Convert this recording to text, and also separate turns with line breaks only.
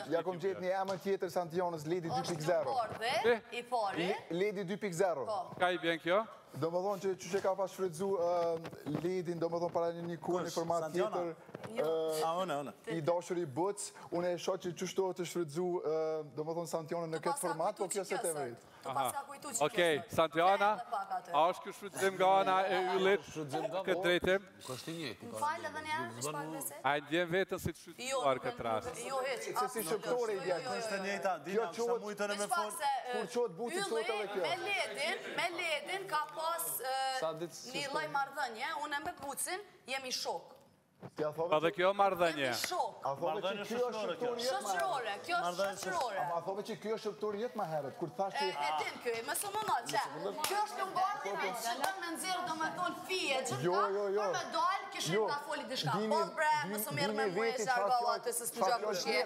Ja kom gjetë një emër tjetër Santionës, Ledi 2.0.
I pari.
Ledi 2.0.
Ka I bjen kjo?
Do më thonë që që ka pas shfrytzu Ledin, do më thonë para një kur, një format tjetër, I dashur I Buc, unë e shoh që qështu të shfrytzu, do më thonë Santionën në këtë format, po kjo se të vërit.
Okej, Santiona, a është kjo shfrytëzim nga ana e yllit këtë drejtim?
Më falë edhe njerë, shpar bese?
A e ndjen vetën si të shfrytëzuar këtë rast?
Jo, heq.
Se si shqiptore I djekë.
Ishte njëta, Dina, sa mujtën e me folë.
Kur qotë buti sot edhe kjo.
Me ledin ka pas një lloj marrëdhënie, unë me Bucin jemi shok.
Pa dhe kjo marrëdhënie.
Jemi shok.
A thove që kjo është shqiptori jetë ma herët.
Shoqërore, kjo është shoqërore.
A thove që kjo është shqiptori jetë ma herët, kur thash që...
E din kjo, më së më nalë që. Kjo është në gati me që të me nëzirë do me tonë fije, që për me dalë, këshin ka foli dishka. Po bre, më së mirë me mu e zjargovat, se s'në gjak është